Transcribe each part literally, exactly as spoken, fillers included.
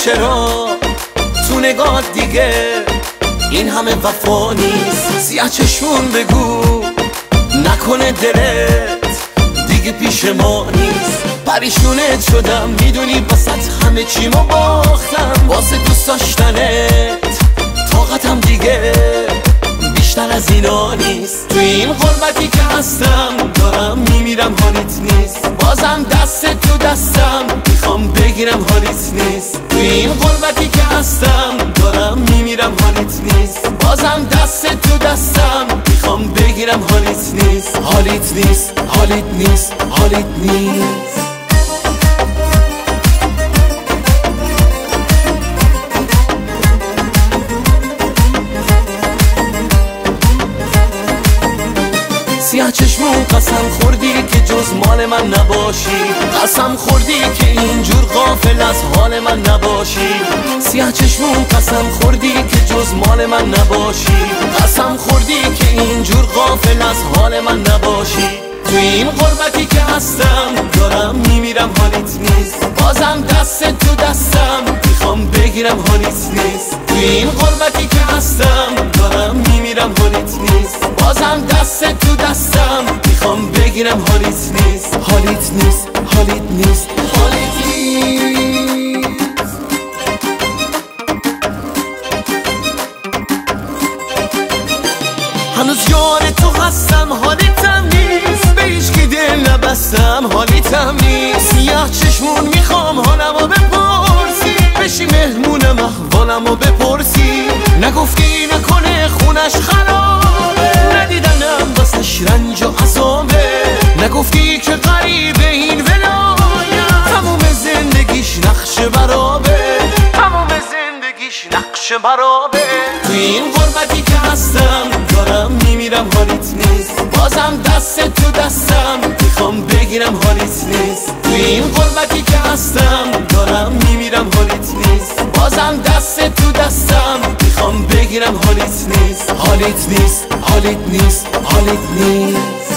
چرا تو نگاه دیگه این همه وفا نیست؟ سیاه چشمون بگو نکنه دلت دیگه پیش ما نیست. پریشونت شدم میدونی واسه همه چیمو باختم، واسه دوست داشتنت طاقتم دیگه بیشتر از اینا نیست. توی این غربتی که هستم دارم میمیرم حالیت نیست، بازم دست تو دستم میخوام بگیرم حالیت نیست. توی این غربتی که هستم دارم میمیرم حالیت نیست، بازم دست تو دستم میخوام بگیرم حالیت نیست. حالیت نیست حالیت نیست حالیت نیست. سیاه چشمون قسم خوردی که جز مال من نباشی، قسم خوردی که اینجور غافل از حال من نباشی. سیاه چشمون قسم خوردی که جز مال من نباشی، قسم خوردی که اینجور غافل از حال من نباشی. توی این غربتی که هستم دارم میمیرم حالیت نیست، بازم دست تو دستم میخوام بگیرم حالیت نیست. توی این غربتی که هستم دارم میمیرم حالیت نیست، بازم دست تو دستم میخوام بگیرم حالیت نیست. حالیت نیست حالیت نیست حالیت نیست. هنوز یار تو هستم حالیتم نیست، به هیچکی دل نبستم حالیتم نیست. سیاه چشمون میخوام حالمو بپرسی، بشی مهمونم احوالمو بپرسی. نگفتی نکنه خونش خرابه، ندیدنم واسش رنج و عذابه. نگفتی که غریبه این ولایت تموم زندگیش نقش برابه، تموم زندگیش نقش برابه. توی این غربتی که هستم دارم میمیرم حالیت نیست، بازم دست تو دستم میخوام بگیرم حالیت نیست. توی این غربتی که هستم دارم میمیرم حالیت نیست، بازم دست تو دستم میخوام بگیرم حالیت نیست. حالیت نیست حالیت نیست حالیت نیست.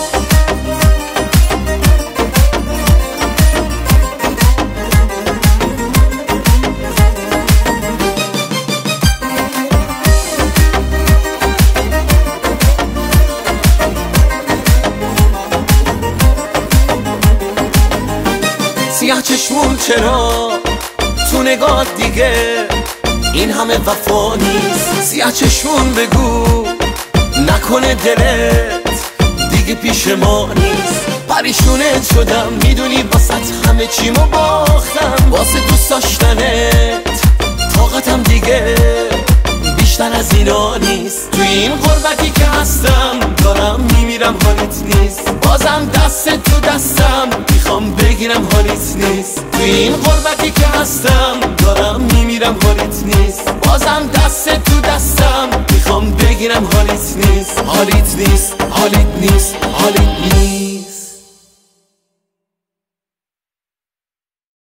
سیاه چشمون چرا تو نگاه دیگه این همه وفا نیست؟ سیاه چشمون بگو نکنه دلت دیگه پیش ما نیست. پریشونت شدم میدونی واسه همه چیمو باختم، واسه دوست داشتنت طاقتم دیگه بیشتر از اینا نیست. توی این غربتی که هستم دارم میمیرم حالیت نیست، بازم دست تو دستم میخوام بگیرم حالیت نیست. توی این غربتی که هستم دارم میمیرم حالیت نیست، بازم دست تو دستم میخوام بگیرم حالیت نیست. حالیت نیست حالیت نیست